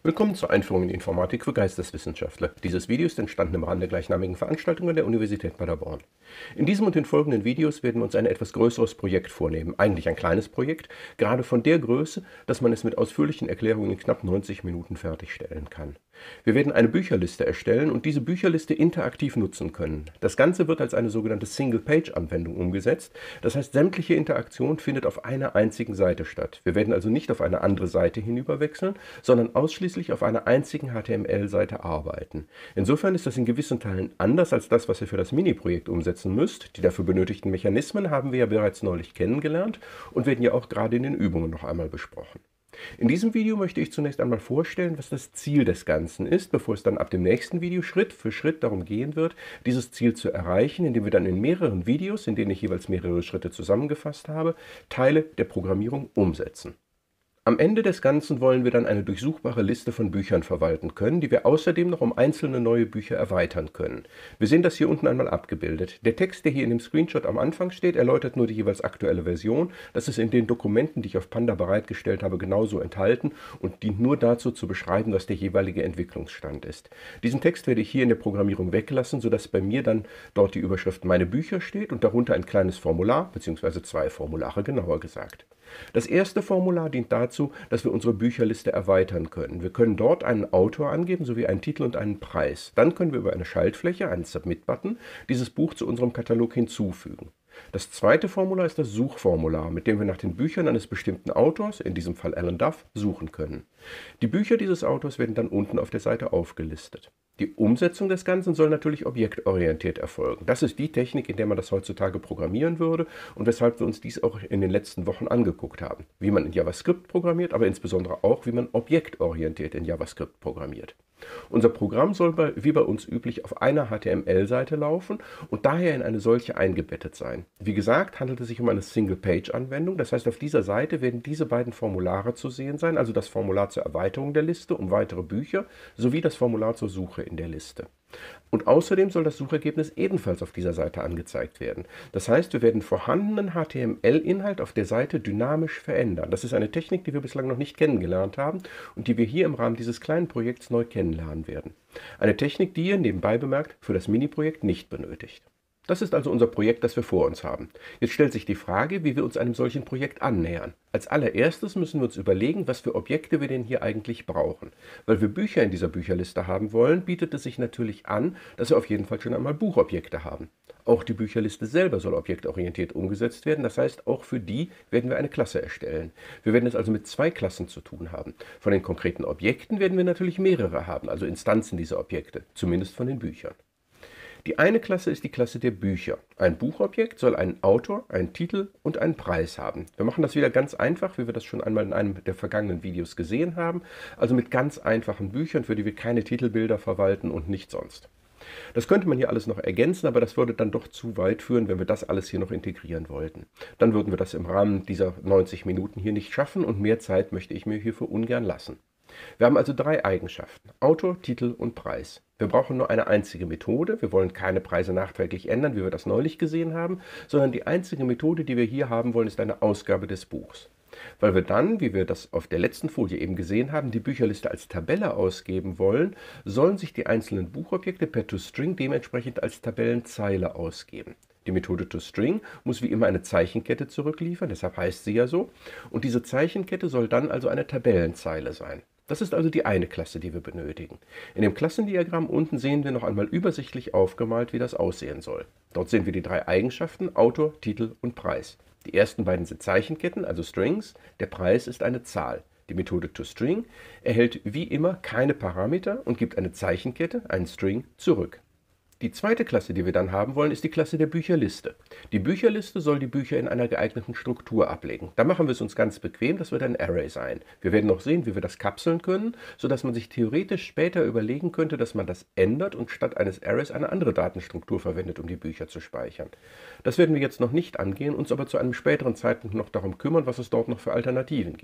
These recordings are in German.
Willkommen zur Einführung in die Informatik für Geisteswissenschaftler. Dieses Video ist entstanden im Rahmen der gleichnamigen Veranstaltung an der Universität Paderborn. In diesem und den folgenden Videos werden wir uns ein etwas größeres Projekt vornehmen. Eigentlich ein kleines Projekt, gerade von der Größe, dass man es mit ausführlichen Erklärungen in knapp 90 Minuten fertigstellen kann. Wir werden eine Bücherliste erstellen und diese Bücherliste interaktiv nutzen können. Das Ganze wird als eine sogenannte Single-Page-Anwendung umgesetzt. Das heißt, sämtliche Interaktion findet auf einer einzigen Seite statt. Wir werden also nicht auf eine andere Seite hinüberwechseln, sondern ausschließlich auf einer einzigen HTML-Seite arbeiten. Insofern ist das in gewissen Teilen anders als das, was ihr für das Mini-Projekt umsetzen müsst. Die dafür benötigten Mechanismen haben wir ja bereits neulich kennengelernt und werden ja auch gerade in den Übungen noch einmal besprochen. In diesem Video möchte ich zunächst einmal vorstellen, was das Ziel des Ganzen ist, bevor es dann ab dem nächsten Video Schritt für Schritt darum gehen wird, dieses Ziel zu erreichen, indem wir dann in mehreren Videos, in denen ich jeweils mehrere Schritte zusammengefasst habe, Teile der Programmierung umsetzen. Am Ende des Ganzen wollen wir dann eine durchsuchbare Liste von Büchern verwalten können, die wir außerdem noch um einzelne neue Bücher erweitern können. Wir sehen das hier unten einmal abgebildet. Der Text, der hier in dem Screenshot am Anfang steht, erläutert nur die jeweils aktuelle Version. Das ist in den Dokumenten, die ich auf Panda bereitgestellt habe, genauso enthalten und dient nur dazu zu beschreiben, was der jeweilige Entwicklungsstand ist. Diesen Text werde ich hier in der Programmierung weglassen, sodass bei mir dann dort die Überschrift Meine Bücher steht und darunter ein kleines Formular, beziehungsweise zwei Formulare genauer gesagt. Das erste Formular dient dazu, dass wir unsere Bücherliste erweitern können. Wir können dort einen Autor angeben, sowie einen Titel und einen Preis. Dann können wir über eine Schaltfläche, einen Submit-Button, dieses Buch zu unserem Katalog hinzufügen. Das zweite Formular ist das Suchformular, mit dem wir nach den Büchern eines bestimmten Autors, in diesem Fall Alan Duff, suchen können. Die Bücher dieses Autors werden dann unten auf der Seite aufgelistet. Die Umsetzung des Ganzen soll natürlich objektorientiert erfolgen. Das ist die Technik, in der man das heutzutage programmieren würde und weshalb wir uns dies auch in den letzten Wochen angeguckt haben. Wie man in JavaScript programmiert, aber insbesondere auch, wie man objektorientiert in JavaScript programmiert. Unser Programm soll wie bei uns üblich auf einer HTML-Seite laufen und daher in eine solche eingebettet sein. Wie gesagt, handelt es sich um eine Single-Page-Anwendung, das heißt, auf dieser Seite werden diese beiden Formulare zu sehen sein, also das Formular zur Erweiterung der Liste um weitere Bücher sowie das Formular zur Suche in der Liste. Und außerdem soll das Suchergebnis ebenfalls auf dieser Seite angezeigt werden. Das heißt, wir werden vorhandenen HTML-Inhalt auf der Seite dynamisch verändern. Das ist eine Technik, die wir bislang noch nicht kennengelernt haben und die wir hier im Rahmen dieses kleinen Projekts neu kennenlernen werden. Eine Technik, die ihr, nebenbei bemerkt, für das Mini-Projekt nicht benötigt. Das ist also unser Projekt, das wir vor uns haben. Jetzt stellt sich die Frage, wie wir uns einem solchen Projekt annähern. Als allererstes müssen wir uns überlegen, was für Objekte wir denn hier eigentlich brauchen. Weil wir Bücher in dieser Bücherliste haben wollen, bietet es sich natürlich an, dass wir auf jeden Fall schon einmal Buchobjekte haben. Auch die Bücherliste selber soll objektorientiert umgesetzt werden, das heißt, auch für die werden wir eine Klasse erstellen. Wir werden es also mit zwei Klassen zu tun haben. Von den konkreten Objekten werden wir natürlich mehrere haben, also Instanzen dieser Objekte, zumindest von den Büchern. Die eine Klasse ist die Klasse der Bücher. Ein Buchobjekt soll einen Autor, einen Titel und einen Preis haben. Wir machen das wieder ganz einfach, wie wir das schon einmal in einem der vergangenen Videos gesehen haben, also mit ganz einfachen Büchern, für die wir keine Titelbilder verwalten und nichts sonst. Das könnte man hier alles noch ergänzen, aber das würde dann doch zu weit führen, wenn wir das alles hier noch integrieren wollten. Dann würden wir das im Rahmen dieser 90 Minuten hier nicht schaffen und mehr Zeit möchte ich mir hierfür ungern lassen. Wir haben also drei Eigenschaften: Autor, Titel und Preis. Wir brauchen nur eine einzige Methode. Wir wollen keine Preise nachträglich ändern, wie wir das neulich gesehen haben, sondern die einzige Methode, die wir hier haben wollen, ist eine Ausgabe des Buchs. Weil wir dann, wie wir das auf der letzten Folie eben gesehen haben, die Bücherliste als Tabelle ausgeben wollen, sollen sich die einzelnen Buchobjekte per ToString dementsprechend als Tabellenzeile ausgeben. Die Methode ToString muss wie immer eine Zeichenkette zurückliefern, deshalb heißt sie ja so, und diese Zeichenkette soll dann also eine Tabellenzeile sein. Das ist also die eine Klasse, die wir benötigen. In dem Klassendiagramm unten sehen wir noch einmal übersichtlich aufgemalt, wie das aussehen soll. Dort sehen wir die drei Eigenschaften: Autor, Titel und Preis. Die ersten beiden sind Zeichenketten, also Strings. Der Preis ist eine Zahl. Die Methode ToString erhält wie immer keine Parameter und gibt eine Zeichenkette, einen String, zurück. Die zweite Klasse, die wir dann haben wollen, ist die Klasse der Bücherliste. Die Bücherliste soll die Bücher in einer geeigneten Struktur ablegen. Da machen wir es uns ganz bequem, das wird ein Array sein. Wir werden noch sehen, wie wir das kapseln können, sodass man sich theoretisch später überlegen könnte, dass man das ändert und statt eines Arrays eine andere Datenstruktur verwendet, um die Bücher zu speichern. Das werden wir jetzt noch nicht angehen, uns aber zu einem späteren Zeitpunkt noch darum kümmern, was es dort noch für Alternativen gibt.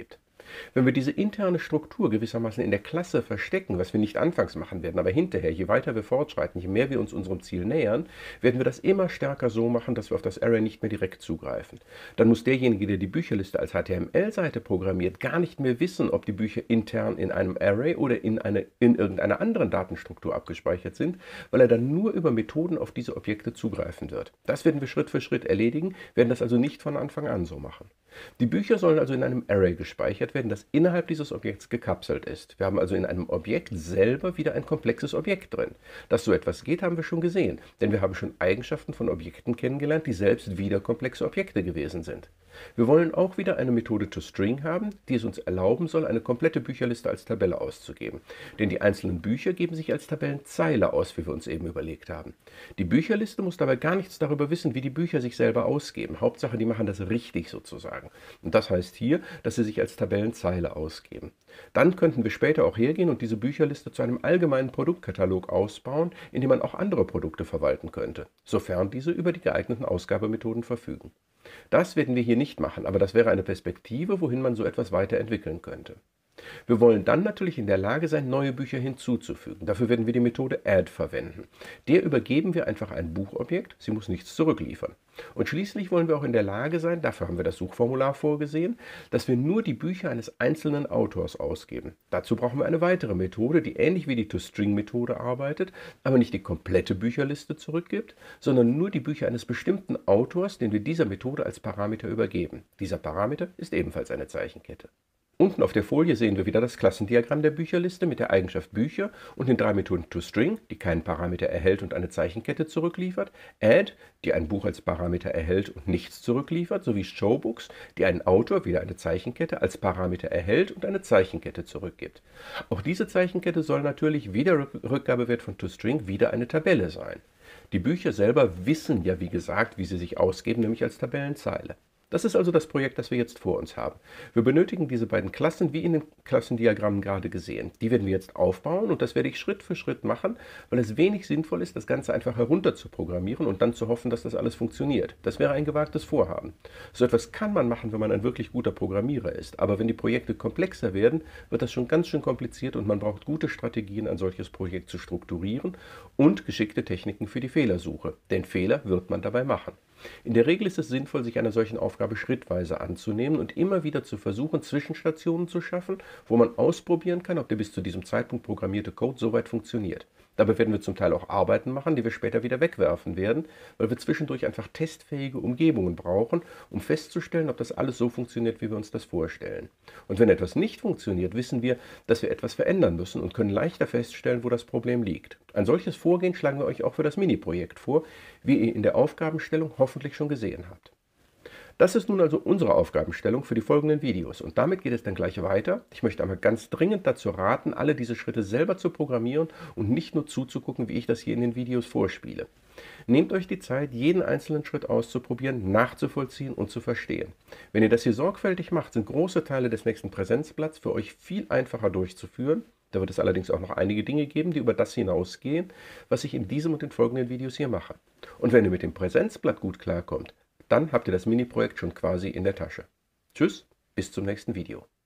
Wenn wir diese interne Struktur gewissermaßen in der Klasse verstecken, was wir nicht anfangs machen werden, aber hinterher, je weiter wir fortschreiten, je mehr wir uns unserem Ziel nähern, werden wir das immer stärker so machen, dass wir auf das Array nicht mehr direkt zugreifen. Dann muss derjenige, der die Bücherliste als HTML-Seite programmiert, gar nicht mehr wissen, ob die Bücher intern in einem Array oder in irgendeiner anderen Datenstruktur abgespeichert sind, weil er dann nur über Methoden auf diese Objekte zugreifen wird. Das werden wir Schritt für Schritt erledigen, werden das also nicht von Anfang an so machen. Die Bücher sollen also in einem Array gespeichert werden, das innerhalb dieses Objekts gekapselt ist. Wir haben also in einem Objekt selber wieder ein komplexes Objekt drin. Dass so etwas geht, haben wir schon gesehen, denn wir haben schon Eigenschaften von Objekten kennengelernt, die selbst wieder komplexe Objekte gewesen sind. Wir wollen auch wieder eine Methode toString haben, die es uns erlauben soll, eine komplette Bücherliste als Tabelle auszugeben. Denn die einzelnen Bücher geben sich als Tabellenzeile aus, wie wir uns eben überlegt haben. Die Bücherliste muss dabei gar nichts darüber wissen, wie die Bücher sich selber ausgeben. Hauptsache, die machen das richtig sozusagen. Und das heißt hier, dass sie sich als Tabellenzeile ausgeben. Dann könnten wir später auch hergehen und diese Bücherliste zu einem allgemeinen Produktkatalog ausbauen, in dem man auch andere Produkte verwalten könnte, sofern diese über die geeigneten Ausgabemethoden verfügen. Das werden wir hier nicht machen, aber das wäre eine Perspektive, wohin man so etwas weiterentwickeln könnte. Wir wollen dann natürlich in der Lage sein, neue Bücher hinzuzufügen. Dafür werden wir die Methode add verwenden. Der übergeben wir einfach ein Buchobjekt, sie muss nichts zurückliefern. Und schließlich wollen wir auch in der Lage sein, dafür haben wir das Suchformular vorgesehen, dass wir nur die Bücher eines einzelnen Autors ausgeben. Dazu brauchen wir eine weitere Methode, die ähnlich wie die toString-Methode arbeitet, aber nicht die komplette Bücherliste zurückgibt, sondern nur die Bücher eines bestimmten Autors, den wir dieser Methode als Parameter übergeben. Dieser Parameter ist ebenfalls eine Zeichenkette. Unten auf der Folie sehen wir wieder das Klassendiagramm der Bücherliste mit der Eigenschaft Bücher und den drei Methoden toString, die keinen Parameter erhält und eine Zeichenkette zurückliefert, add, die ein Buch als Parameter erhält und nichts zurückliefert, sowie showBooks, die einen Autor, wieder eine Zeichenkette, als Parameter erhält und eine Zeichenkette zurückgibt. Auch diese Zeichenkette soll natürlich wie der Rückgabewert von toString wieder eine Tabelle sein. Die Bücher selber wissen ja, wie gesagt, wie sie sich ausgeben, nämlich als Tabellenzeile. Das ist also das Projekt, das wir jetzt vor uns haben. Wir benötigen diese beiden Klassen, wie in den Klassendiagrammen gerade gesehen. Die werden wir jetzt aufbauen und das werde ich Schritt für Schritt machen, weil es wenig sinnvoll ist, das Ganze einfach herunter zu programmieren und dann zu hoffen, dass das alles funktioniert. Das wäre ein gewagtes Vorhaben. So etwas kann man machen, wenn man ein wirklich guter Programmierer ist. Aber wenn die Projekte komplexer werden, wird das schon ganz schön kompliziert und man braucht gute Strategien, ein solches Projekt zu strukturieren und geschickte Techniken für die Fehlersuche. Denn Fehler wird man dabei machen. In der Regel ist es sinnvoll, sich einer solchen Aufgabe schrittweise anzunehmen und immer wieder zu versuchen, Zwischenstationen zu schaffen, wo man ausprobieren kann, ob der bis zu diesem Zeitpunkt programmierte Code soweit funktioniert. Dabei werden wir zum Teil auch Arbeiten machen, die wir später wieder wegwerfen werden, weil wir zwischendurch einfach testfähige Umgebungen brauchen, um festzustellen, ob das alles so funktioniert, wie wir uns das vorstellen. Und wenn etwas nicht funktioniert, wissen wir, dass wir etwas verändern müssen und können leichter feststellen, wo das Problem liegt. Ein solches Vorgehen schlagen wir euch auch für das Mini-Projekt vor, wie ihr in der Aufgabenstellung hoffentlich schon gesehen habt. Das ist nun also unsere Aufgabenstellung für die folgenden Videos und damit geht es dann gleich weiter. Ich möchte aber ganz dringend dazu raten, alle diese Schritte selber zu programmieren und nicht nur zuzugucken, wie ich das hier in den Videos vorspiele. Nehmt euch die Zeit, jeden einzelnen Schritt auszuprobieren, nachzuvollziehen und zu verstehen. Wenn ihr das hier sorgfältig macht, sind große Teile des nächsten Präsenzblatts für euch viel einfacher durchzuführen. Da wird es allerdings auch noch einige Dinge geben, die über das hinausgehen, was ich in diesem und den folgenden Videos hier mache. Und wenn ihr mit dem Präsenzblatt gut klarkommt, dann habt ihr das Mini-Projekt schon quasi in der Tasche. Tschüss, bis zum nächsten Video.